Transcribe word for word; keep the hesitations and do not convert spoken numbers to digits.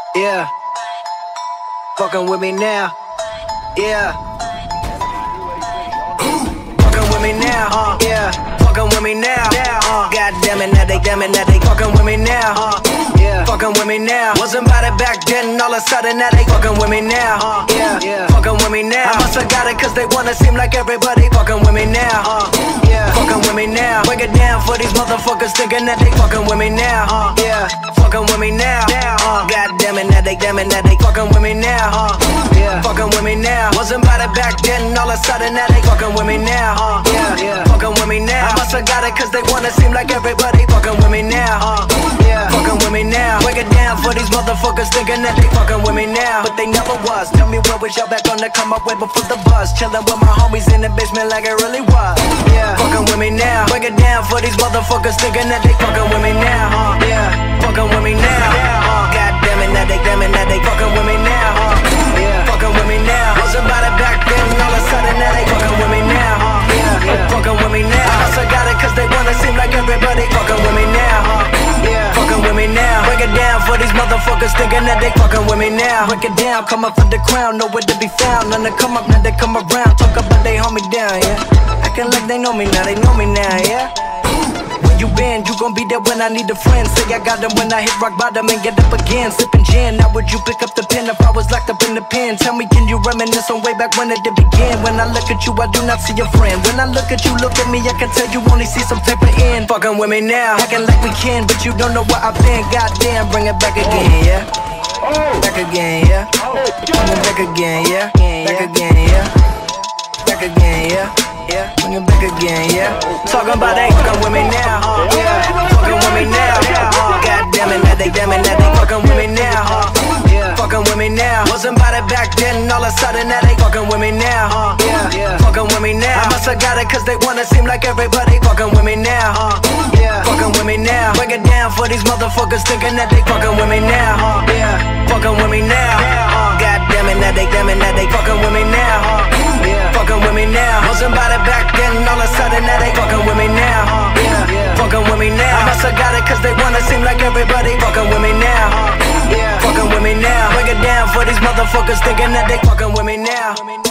Yeah. Fucking with me now. Yeah. Fucking with me now. Uh, yeah. Fucking with me now. Uh, God damn it, now they, damn it, now they fucking with me now. Uh, yeah. Fucking with me now. Wasn't about it back then, all of a sudden now they fucking with me now. Uh, yeah. Yeah. Fucking with me now. I must have got it cause they wanna seem like everybody fucking with me now. Uh, yeah. Fucking with me now. Break it down for these motherfuckers thinking that they fucking with me now. Uh, yeah. Fucking with me now. Uh, God damn it, now they, damn it, now they fucking with me now. Uh, yeah. Fucking with me now. Wasn't about it back then, all of a sudden now they fucking with me now. Uh, yeah. Yeah. Fucking with me now. I must have got it cause they wanna seem like everybody fucking with me now. Uh, yeah. Fucking with me now. Break it down for these motherfuckers thinking that they fucking with me now, but they never was. Tell me where was y'all back on the come up way before the bus? Chillin' with my homies in the basement like it really was. Yeah. Fucking with me now. Break it down for these motherfuckers thinking that they fucking with me now. Uh, yeah. Fucking with me now. Uh, God damn it, now they, damn it, now they fucking with me now. Uh, yeah. Fucking with me now. Wasn't about it back then, all of a sudden now they fucking with me now. Uh, yeah. Yeah. Fucking with me now. I also got it cause they wanna seem like everybody fucking with me now. Uh, yeah. Fucking with me now. Break it down for these motherfuckers thinking that they fucking with me now. Break it down, come up for the crown, nowhere to be found. None to come up, now they come around. Talk about they hold me down, yeah. Acting like they know me now, they know me now, yeah. Where you been? You gon' be there when I need a friend. Say I got them when I hit rock bottom and get up again. Sippin' gin, now would you pick up the pen if I was locked up in the pen? Tell me, can you reminisce on way back when it did begin? When I look at you, I do not see a friend. When I look at you, look at me, I can tell you only see some type of end. Fucking with me now, acting like we can, but you don't know where I've been. Goddamn, bring it back again, yeah. Back again, yeah. Bring it back again, yeah. Back again, yeah. Back again, yeah. Yeah, bring it back again, yeah. Talking about they fucking with me now, uh, yeah. Fucking with me now, uh, God damn it, now they, damn it, now they fucking with me now, uh, yeah. Fucking with me now. Wasn't about it back then, all of a sudden now they fucking with me now, uh, yeah. Fucking with me now. I must have got it cause they wanna seem like everybody fucking with me now, uh, yeah. Fucking with me now. Break it down for these motherfuckers thinking that they fucking with me now, uh, yeah. Fucking with me now, uh, God damn it, now they, damn it, now they fucking with me now, uh, yeah. Fucking with me now. Wasn't about it back then, all of a sudden now they fucking with me now. Uh, yeah, yeah. Fucking with me now. I must have got it cause they wanna seem like everybody fucking with me now. Uh, yeah. Fucking with me now. Break it down for these motherfuckers thinking that they fucking with me now.